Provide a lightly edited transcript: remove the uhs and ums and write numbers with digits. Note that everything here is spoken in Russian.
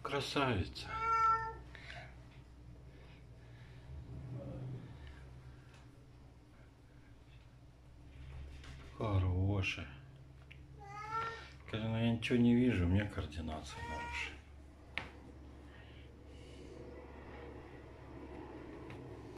Красавица. Хорошая. Скажи, ну я ничего не вижу, у меня координация нарушена.